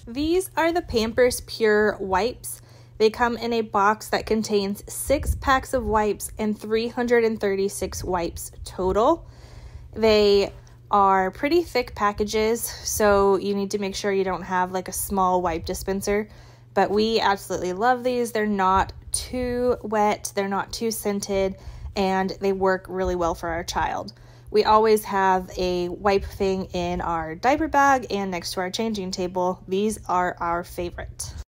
These are the Pampers Pure wipes. They come in a box that contains 6 packs of wipes and 336 wipes total. They are pretty thick packages, so you need to make sure you don't have like a small wipe dispenser. But we absolutely love these. They're not too wet, they're not too scented, and they work really well for our child. We always have a wipe thing in our diaper bag and next to our changing table. These are our favorite.